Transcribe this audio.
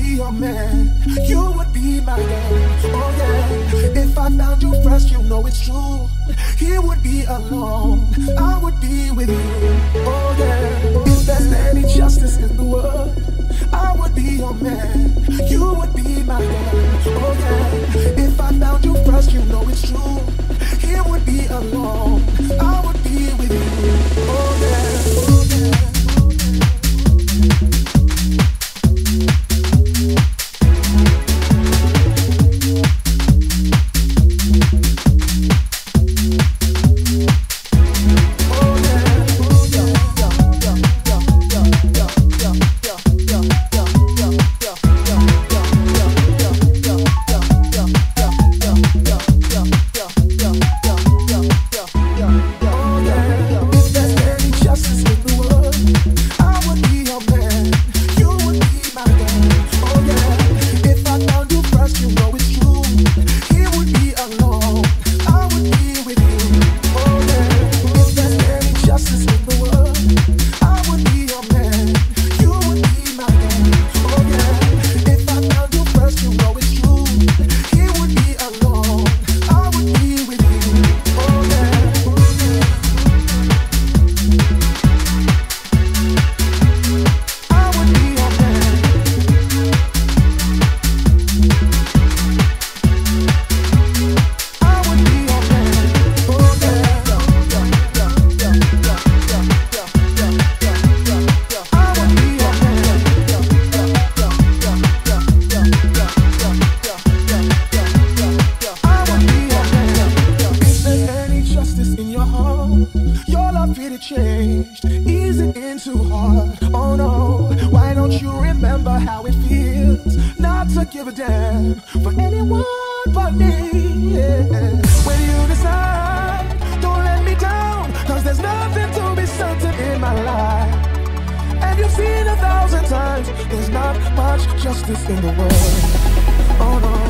be your man, you would be my girl. Oh yeah, if I found you fresh, you know it's true. He would be alone, I would be with you. Oh yeah, if there's any justice in the world, I would be your man, you would be my girl. Oh yeah, if I found you fresh, you know it's true. He would be alone, I would be with you. Oh yeah, oh yeah. There's not much justice in the world. Oh no.